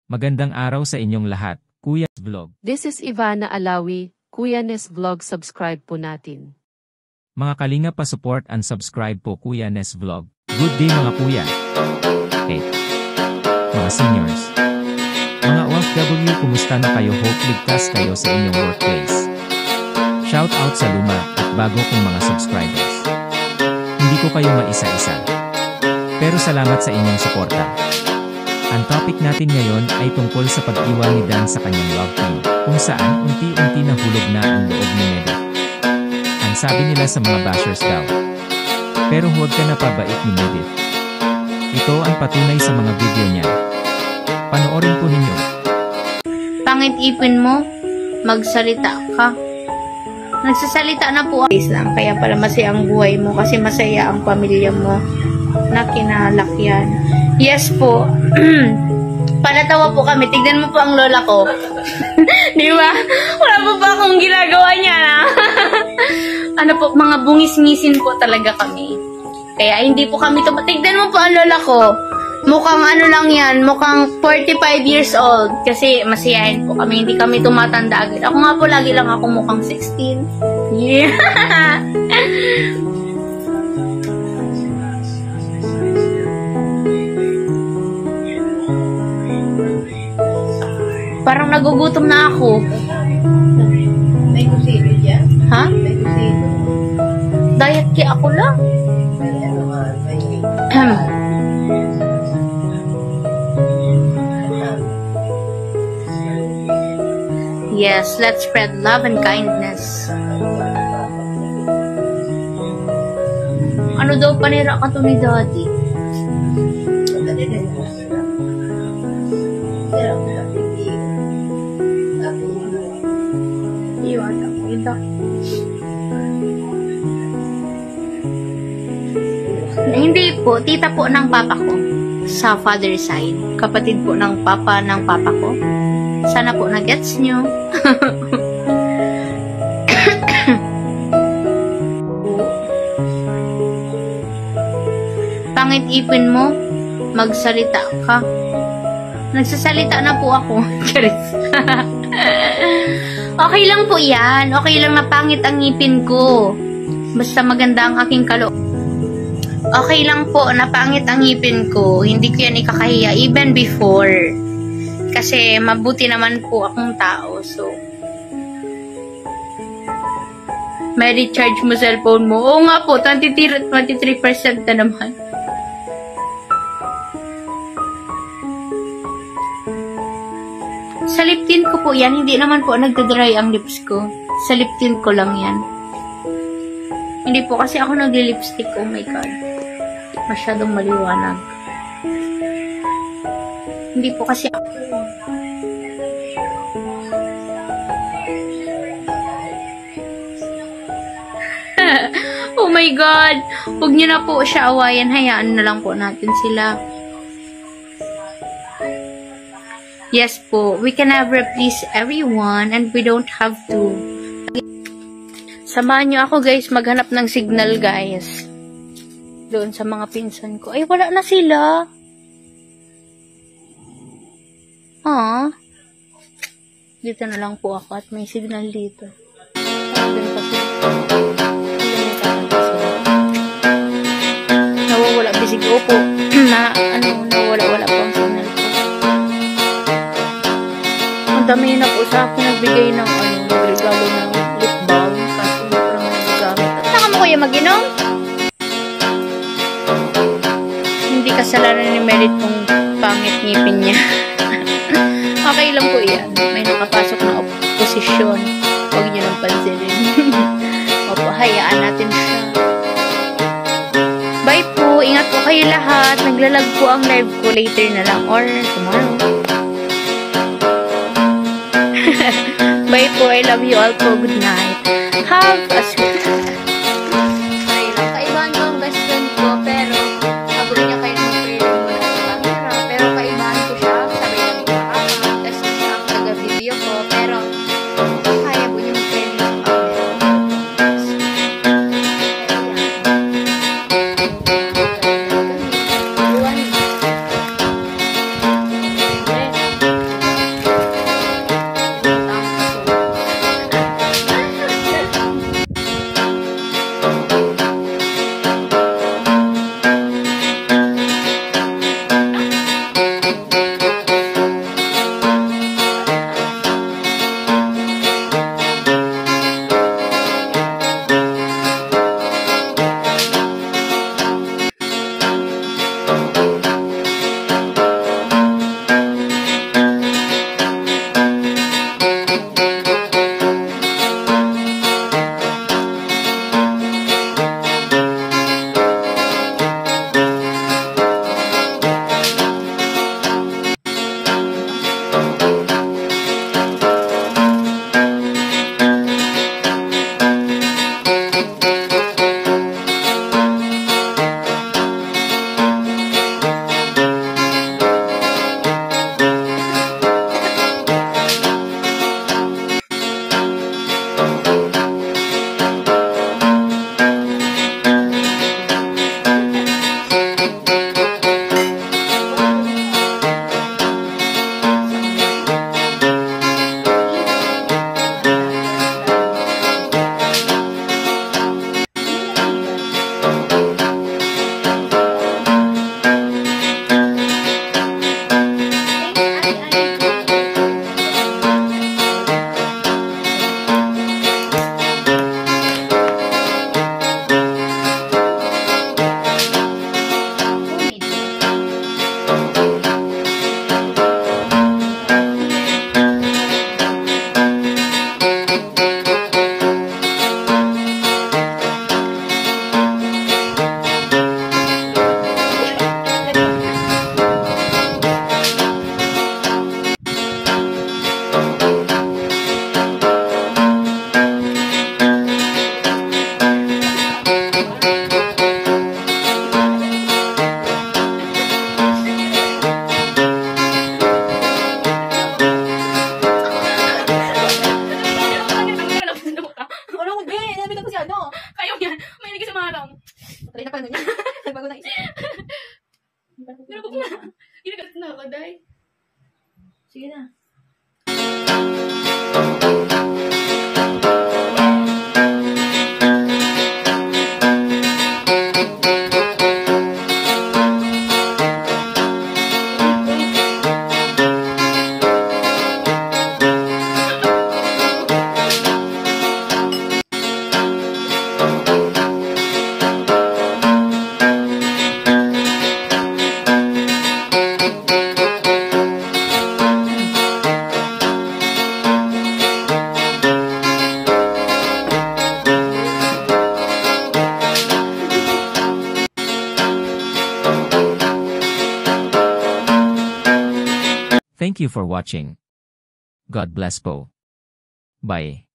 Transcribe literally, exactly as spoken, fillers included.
Magandang araw sa inyong lahat, Kuya Vlog. This is Ivana Alawi, Kuya Nes Vlog, subscribe po natin. Mga kalinga pa support and subscribe po Kuya Nes Vlog. Good day mga kuya. Hey. Mga seniors. Mga O F W, kumusta na kayo? Hope ligtas kayo sa inyong workplace. Shout out sa luma at bago kong mga subscribers. Hindi ko kayo maisa-isa. Pero salamat sa inyong suporta. Ang topic natin ngayon ay tungkol sa pag-iwan ni Dan sa kanyang love team, kung saan unti-unti nahulog na ang loob ni Medit. Ang sabi nila sa mga bashers daw. Pero huwag ka na pabait ni Medit. Ito ang patunay sa mga video niya. Panoorin po ninyo. Pangit ipin mo, magsalita ka. Nagsasalita na po ako lang, kaya pala masaya ang buhay mo kasi masaya ang pamilya mo na kinalakyan. Yes po. Panatawa po kami. Tignan mo po ang lola ko. Di ba? Wala po pa akong ginagawa niya na. Ano po, mga bungis-ngisin po talaga kami. Kaya hindi po kami tum- Tignan mo po ang lola ko. Mukhang ano lang yan, mukhang forty-five years old. Kasi masiyahin po kami, hindi kami tumatanda agad. Ako nga po, lagi lang ako mukhang sixteen. Yeah! Parang nagugutom na ako. May kusino dyan? Ha? May kusino. Diet kaya ako lang. May ano nga, may... Yes, let's spread love and kindness. Ano daw panira ka to ni Daddy? Iwan ako ito. Hindi po, tita po ng papa ko. Sa father side. Kapatid po ng papa ng papa ko. Sana po na-gets nyo. Pangit ipin mo, magsalita ka. Nagsasalita na po ako. Okay lang po yan. Okay lang na pangit ang ngipin ko. Basta maganda ang aking kalo. Okay lang po na pangit ang ngipin ko. Hindi ko yan ikakahiya. Even before. Kasi mabuti naman po akong tao. So, may recharge mo cellphone mo. Oo nga po, twenty-three percent na naman. Sa lip tint ko po yan, hindi naman po nagdadry ang lips ko. Sa lip tint ko lang yan. Hindi po kasi ako nagli-lipstick. Oh my God. Masyadong maliwanag. Hindi po kasi ako. Oh my God. Huwag niyo na po siya awayan. Hayaan na lang po natin sila. Yes po, we can never please everyone and we don't have to. Samahan nyo ako guys, maghanap ng signal guys. Doon sa mga pinsan ko. Ay, wala na sila. Ah. Dito na lang po ako at may signal dito. Nawawala bisig. Opo. na, ano, nawawala-wala po ang signal ko. Dami na po sa akin nagbigay ng ano, regalo ng lip balm kasi parang nagagamit. Saka mo kuya mag-inom? Hindi kasalanan ni Merit kung pangit ngipin niya. Okay lang po yan. May nakapasok na oposisyon. Huwag niyo nang pansinin. Opo, hayaan natin siya. Bye po. Ingat po kayo lahat. Naglalag po ang live ko later na lang or tomorrow. Bye po. I love you all po. Good night. Have a sweet. Kaibahan ko ang best friend ko, pero sabi niya kayo mag-pray mo na sa camera. Pero kaibahan ko siya. Sabi niya magkakama. Kasi siya ang taga-video ko. Pero kaya po niya mag-pray sa camera. Pero yan. Sige na. Thank you for watching. God bless po. Bye.